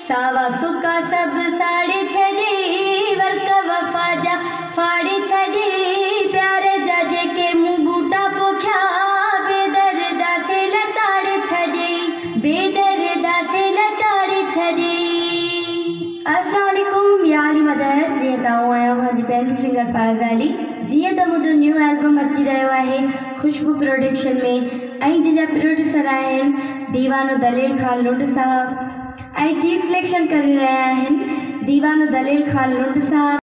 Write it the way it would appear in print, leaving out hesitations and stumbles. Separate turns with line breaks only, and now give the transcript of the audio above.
सावा सुका सब साड़े छॾे वर्क वफ़ा जा फाड़े छॾे प्यार जा जेके मुंह बूटा पोखिया बेदर्दा से लताड़े छॾे बेदर्दा से लताड़े छॾे। अस्सलाम वालेकुम यारी मदद जी ताऊं आहियां मुंहिंजी पंहिंजी सिंगर फाज़ अली। जीअं त मुंहिंजो न्यू एल्बम अची रहियो आहे खुशबू प्रोडक्शन में ऐं जंहिंजा प्रोड्यूसर आहिनि दीवानो दलेल खान लुंड साहब ऐं चीफ सिलेक्शन करे रहिया आहिनि दीवानो दलेल खान लुंड साहब।